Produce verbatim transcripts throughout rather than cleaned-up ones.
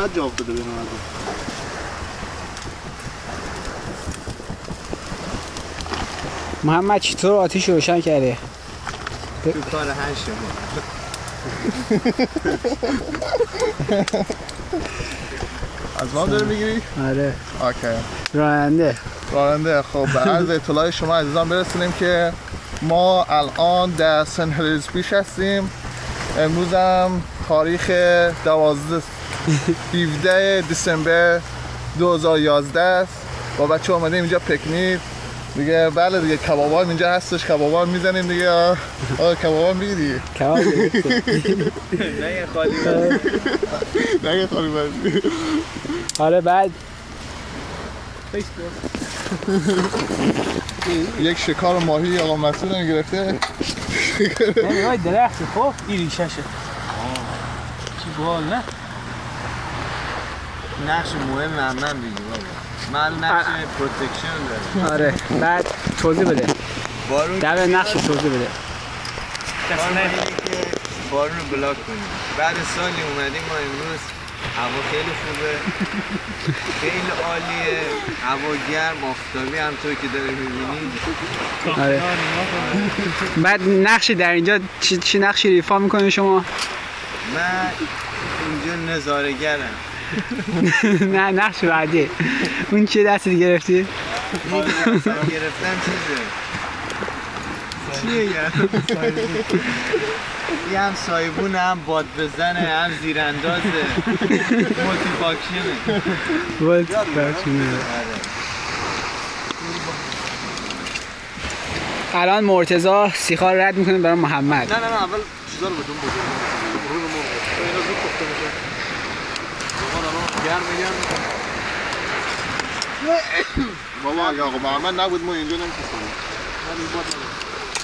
صد جواب بده بینم از محمد چطور آتیش روشن کرده؟ تو کار هنگ شما از ما داره میگیری؟ آره اوکی راننده راننده. خب به عرض اطلاع شما عزیزان برسونیم که ما الان در سن هلیرز بیچ هستیم. امروز هم تاریخ دوازده هفده دسامبر دو هزار و یازده است. با بچه اومدیم اینجا پیکنیک دیگه. بله دیگه کبابان اینجا هستش، کبابان میزنیم دیگه. آه کبابان میگیری؟ کباب نه یه خالی بازی نه یه خالی بازی. حالا بعد یک شکار ماهی آقا مسعود هم گرفته. نه درخت خب این ریششه چی بال نه نقش مهم هم من بگی بابا من نقش پروتکشن دارم. آره بعد توضیح بده بارون در نقش توضیح بده. بارون اینه که بارون رو بلاک کنیم. بعد سالی اومدیم ما امروز هوا خیلی خوبه خیلی عالیه، هوا گرم آفتابی همطور که داره میبینید. آره. بعد نقش در اینجا چی, چی نقشی ایفا میکنید شما؟ من اینجا نظاره‌گرم. نه نقش بعدی اون چیه دستی گرفتی؟ این گرفتم چیزه چیه یه هم سایبونه هم باد بزنه هم زیراندازه مولتی فاکشنه مولتی فاکشنه. الان مرتضی سیخار رد میکنه برای محمد. نه نه نه اول چیزا رو بدون بزرگ رو رو مرغ اینا زود پخته میشه. روغن الان گرم گرم. بابا اگه آقا محمد نبود ما اینجا نمی‌کشیم. من این باد ندارم.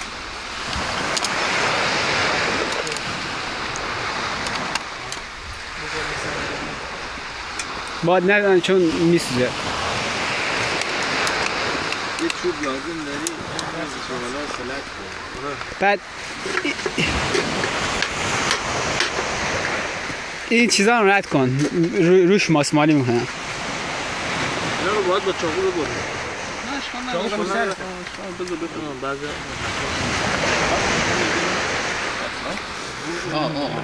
باد ندارن چون میسوزه. یه چوب لازم داری شغلا سلک کن. بعد این چیزا رو رد کن رو روش ماسمالی میکنم. اینا رو باید با چاقو ببریم. نه اشکال نداره. چاقو سر بذار بفهمم بعضی آه آه آه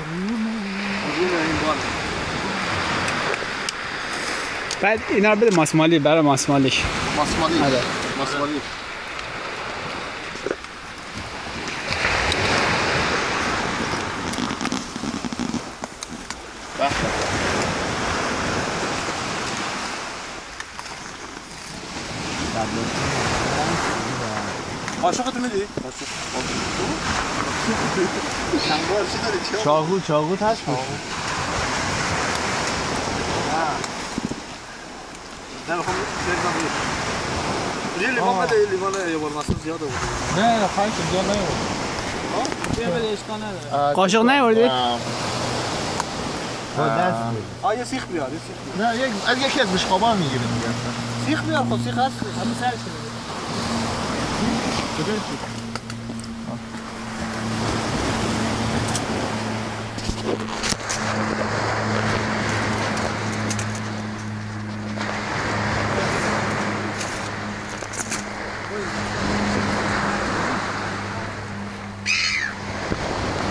بعد اینا رو بده ماسمالی برای ماسمالیش. ماسمالی آره ماسمالی قاشقتو میدی؟ شنبار چی داری؟ چاقو چاقو هست باشه. نه میخوام بریزم روی یه لیوان بده. یه لیوان یه بار مصرف زیاده بود. نه خواهی که زیاد نیورد. چه بده اشکال نداره. قاشق نیوردی؟ با دست بود. آه یه سیخ بیار. یه سیخ بیار. نه یک از یکی از بشقابا میگیریم دیگه. سیخ بیار. خب سیخ هست. همین سرش میگیره. کجا چی؟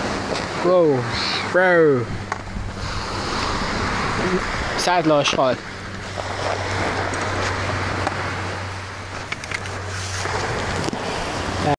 برو برو سعد لاشخال